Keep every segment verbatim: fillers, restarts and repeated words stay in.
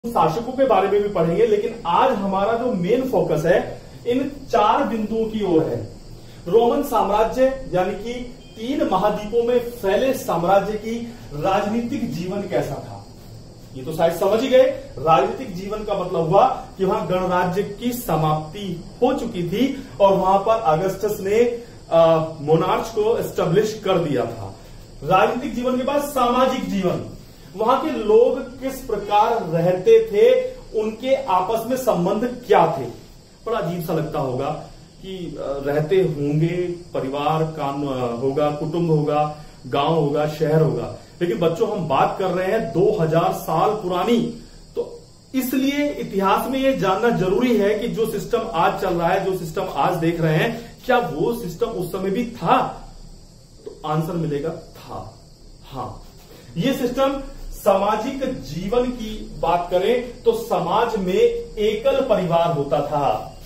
शासकों के बारे में भी पढ़ेंगे, लेकिन आज हमारा जो मेन फोकस है इन चार बिंदुओं की ओर है। रोमन साम्राज्य यानी कि तीन महाद्वीपों में फैले साम्राज्य की राजनीतिक जीवन कैसा था, ये तो शायद समझ ही गए। राजनीतिक जीवन का मतलब हुआ कि वहां गणराज्य की समाप्ति हो चुकी थी और वहां पर अगस्टस ने मोनार्च को एस्टेब्लिश कर दिया था। राजनीतिक जीवन के बाद सामाजिक जीवन, वहां के लोग किस प्रकार रहते थे, उनके आपस में संबंध क्या थे। बड़ा अजीब सा लगता होगा कि रहते होंगे, परिवार काम होगा, कुटुंब होगा, गांव होगा, शहर होगा, लेकिन बच्चों हम बात कर रहे हैं दो हज़ार साल पुरानी। तो इसलिए इतिहास में यह जानना जरूरी है कि जो सिस्टम आज चल रहा है, जो सिस्टम आज देख रहे हैं, क्या वो सिस्टम उस समय भी था? तो आंसर मिलेगा था। हां, ये सिस्टम सामाजिक जीवन की बात करें तो समाज में एकल परिवार होता था।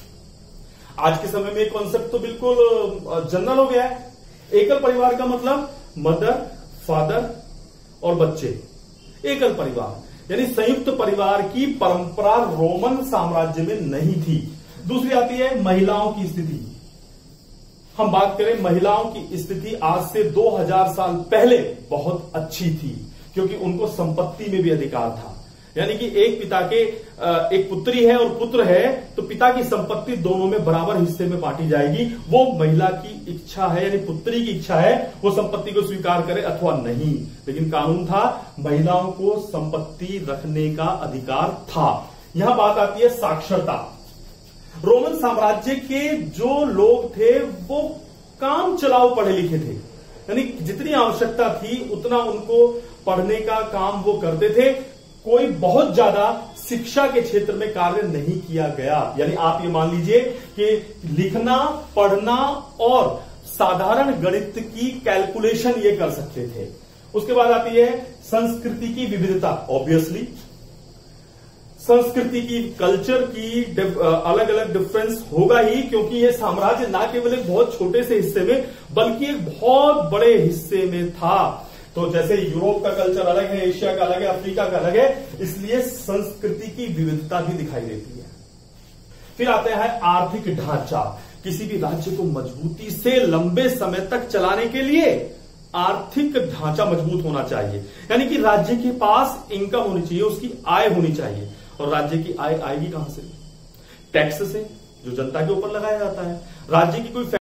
आज के समय में कॉन्सेप्ट तो बिल्कुल जनरल हो गया है। एकल परिवार का मतलब मदर, फादर और बच्चे, एकल परिवार यानी संयुक्त परिवार की परंपरा रोमन साम्राज्य में नहीं थी। दूसरी आती है महिलाओं की स्थिति। हम बात करें महिलाओं की स्थिति आज से दो हज़ार साल पहले बहुत अच्छी थी, क्योंकि उनको संपत्ति में भी अधिकार था। यानी कि एक पिता के एक पुत्री है और पुत्र है, तो पिता की संपत्ति दोनों में बराबर हिस्से में बांटी जाएगी। वो महिला की इच्छा है, यानी पुत्री की इच्छा है, वो संपत्ति को स्वीकार करे अथवा नहीं, लेकिन कानून था महिलाओं को संपत्ति रखने का अधिकार था। यहां बात आती है साक्षरता। रोमन साम्राज्य के जो लोग थे वो काम चलाओ पढ़े लिखे थे, यानी जितनी आवश्यकता थी उतना उनको पढ़ने का काम वो करते थे। कोई बहुत ज्यादा शिक्षा के क्षेत्र में कार्य नहीं किया गया। यानी आप ये मान लीजिए कि लिखना, पढ़ना और साधारण गणित की कैलकुलेशन ये कर सकते थे। उसके बाद आती है संस्कृति की विविधता। ऑब्वियसली संस्कृति की, कल्चर की अलग अलग डिफरेंस होगा ही, क्योंकि ये साम्राज्य ना केवल एक बहुत छोटे से हिस्से में बल्कि एक बहुत बड़े हिस्से में था। तो जैसे यूरोप का कल्चर अलग है, एशिया का अलग है, अफ्रीका का अलग है, इसलिए संस्कृति की विविधता भी दिखाई देती है। फिर आता है आर्थिक ढांचा। किसी भी राज्य को मजबूती से लंबे समय तक चलाने के लिए आर्थिक ढांचा मजबूत होना चाहिए, यानी कि राज्य के पास इनकम होनी चाहिए, उसकी आय होनी चाहिए। और राज्य की आय आएगी कहां से? टैक्स से, जो जनता के ऊपर लगाया जाता है। राज्य की कोई